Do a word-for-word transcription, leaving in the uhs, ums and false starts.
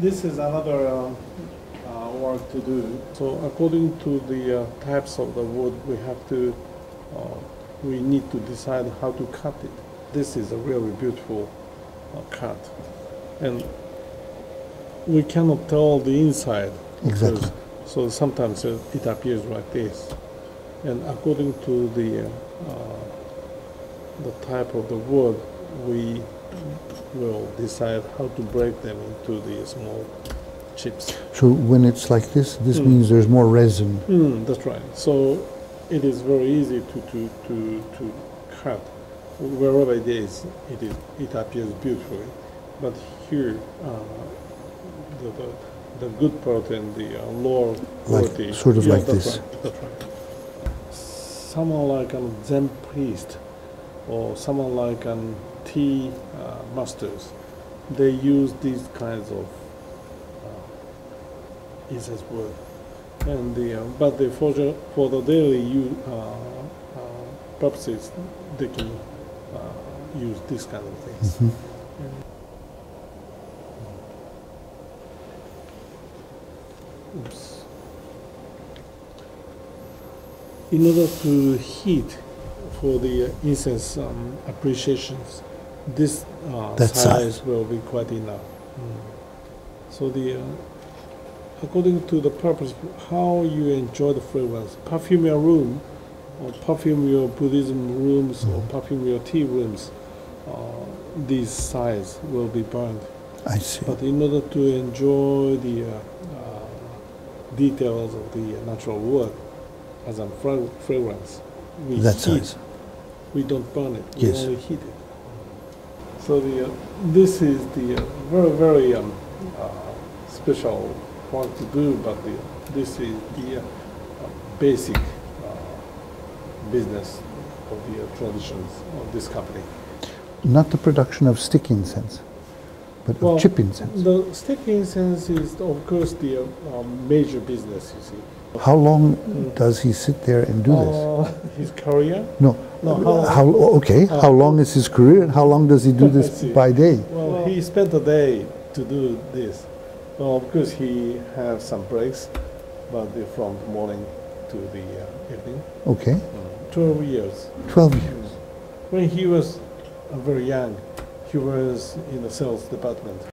this is another uh, uh, work to do. So according to the uh, types of the wood, we have to, uh, we need to decide how to cut it. This is a really beautiful uh, cut, and we cannot tell the inside. Exactly. So sometimes it, it appears like this, and according to the uh, uh, the type of the wood, we will decide how to break them into the small chips. So when it's like this, this Mm. means there's more resin. Mm, that's right. So it is very easy to, to, to, to cut. Wherever it is, it is it appears beautifully. But here, uh, the, the the good part and the uh, lower quality, Like, sort of yeah, like that's this. Right, that's right. Someone like a Zen priest, or someone like an tea uh, masters, they use these kinds of uh, incense wood, and the uh, but the for the, for the daily use, uh, uh, purposes, they can uh, use these kind of things. Mhm. Oops. In order to heat for the uh, incense um, appreciations, this uh, That size size. will be quite enough. Mm. So the uh, according to the purpose, how you enjoy the fragrance, perfume your room, or perfume your Buddhism rooms, or perfume your tea rooms, uh, this size will be burned. I see. But in order to enjoy the uh, uh, details of the natural wood as a fra fragrance, we That heat. size. We don't burn it. Yes. We only heat it. So the uh, this is the uh, very very um, uh, special work to do, but the, this is the uh, basic uh, business of the uh, traditions of this company. Not the production of stick incense, but Well, of chip incense. The stick incense is, of course, the uh, um, major business, you see. How long does he sit there and do this? Uh, his career? No. No, how, How, okay, Uh, how long is his career and how long does he do I this see. by day? Well, he spent a day to do this. Well, of course, he has some breaks, but they're from the morning to the uh, evening. Okay, twelve years. twelve years. When he was uh, very young, he was in the sales department.